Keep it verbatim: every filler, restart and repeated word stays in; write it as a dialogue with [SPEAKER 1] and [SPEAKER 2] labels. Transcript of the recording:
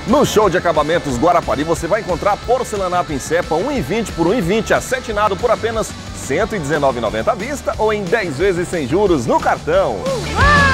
[SPEAKER 1] No show de acabamentos Guarapari você vai encontrar porcelanato em cepa um e vinte por um e vinte, acetinado por apenas cento e dezenove reais e noventa centavos à vista ou em dez vezes sem juros no cartão.
[SPEAKER 2] Uau!